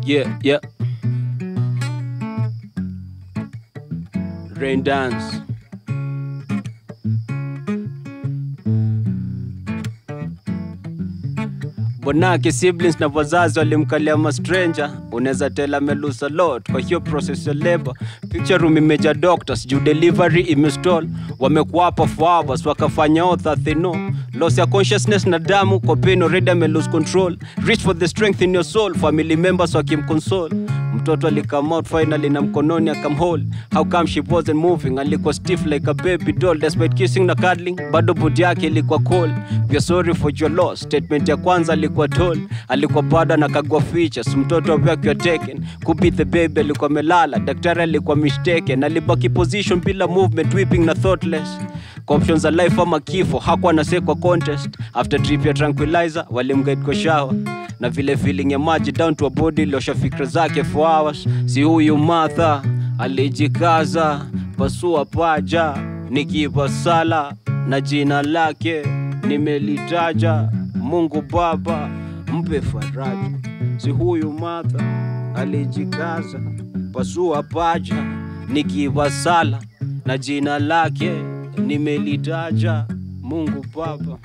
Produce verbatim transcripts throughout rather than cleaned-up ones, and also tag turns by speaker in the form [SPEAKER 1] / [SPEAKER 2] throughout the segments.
[SPEAKER 1] Yeah, yeah. Rain dance. Bonake siblings na wazazi walimkalia ma stranger. Unaweza tell me lose a lot kwa hiyo process ya labor. Picture room imejaa doctors, juu delivery imestall. Wamekuapa for hours, wakafanya all that they know. Loss ya consciousness na damu, kwa pain already ame lose control. Reach for the strength in your soul, family members wakimconsole. Mtoto alikam out finally na mkononi akamhold. How come she wasn't moving? Alikuwa stiff like a baby doll. Despite kissing na cuddling, bado body yake ilikuwa cold. We are sorry for your loss. Statement ya kwanza alikuwa told. Alikuwa bado anakagua features. Mtoto wake taken. Could be the baby alikuwa melala. Daktari alikuwa mistaken. Alibaki position bila movement, weeping na thoughtless. Options za life ama kifo, hakuwa anasekwa contest. After trip ya tranquilizer, walimguide kwa shower. Na vile feeling ya maji down to a body, liosha fikra zake for hours. Si huyu Martha, alijikaza, pasua paja, nikipa sala, na jina lake, nimelitaja, Mungu Baba, mpe faraja. Si huyu Martha, alijikaza, pasua paja, nikipa sala, na jina lake, nimelitaja, Mungu Baba.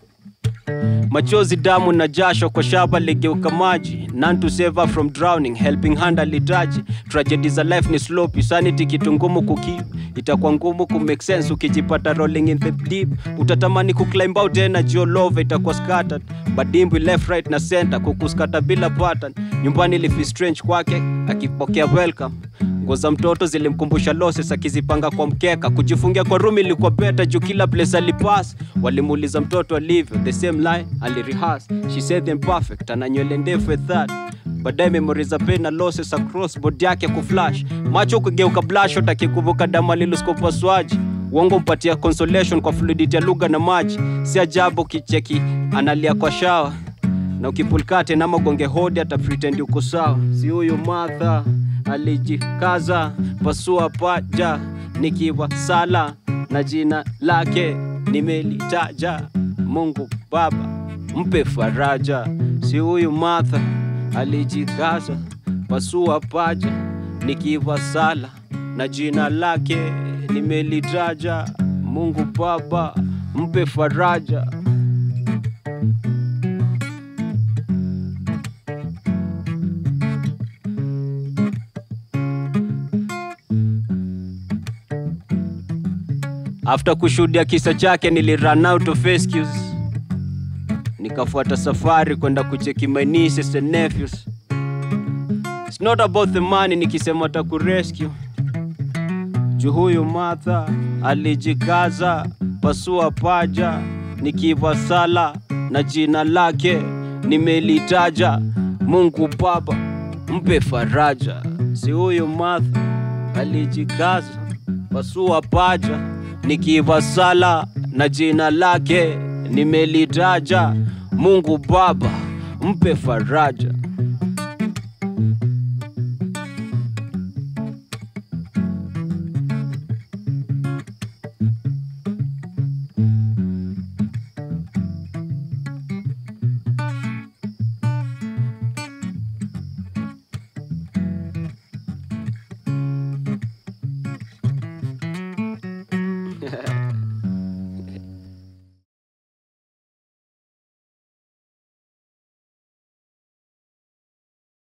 [SPEAKER 1] Machozi, damu na jasho kwa shaba ligeuka maji. None to save her from drowning, helping hand alitaji. Tragedy za life ni sloppy, sanity kitu ngumu kukeep. Itakuwa ngumu ku make sense ukijipata rolling in the deep. Utatamani ku climb out energy, your love itakuwa scattered. Badimbi left right na center kukuskata bila pattern. Nyumbani lifi strange kwake, akipokea welcome. Nguo za mtoto zilimkumbusha losses, akizipanga kwa mkeka. Kujifungia kwa room ilikuwa better juu kila place alipass. Walimuuliza mtoto alivyo, the same line alirehearse. She said them perfect, ana nywele ndefu with that. Baadaye memories za pain na losses across body yake kuflash. Macho kugeuka bloodshot, akikuvuka damu aliloskopa swaji. Uongo mpatia consolation kwa fluidity ya lugha na maji. Si ajabu kicheki analia kwa shower. Na ukipulkate na magonge hodi ata pretend uko sawa. Si huyu Martha, alijikaza, pasua paja, nikiwa sala, na jina lake, nimelitaja, Mungu Baba, mpe faraja. Si huyu Martha, alijikaza, pasua paja, nikiwa sala, na jina lake, nimelitaja, Mungu Baba, mpe faraja. After kushuhudia kisa chake nili run out of excuses. Nikafuata safari kwenda kucheki my nieces and nephews. It's not about the money nikisema atakurescue. Juu huyu Martha alijikaza, pasua paja, nikiva sala, na jina lake, nimelitaja, Mungu Baba, mpe faraja. Si huyu Martha alijikaza, pasua paja, nikiva sala, na jina lake, nimelitaja, Mungu Baba, mpe faraja.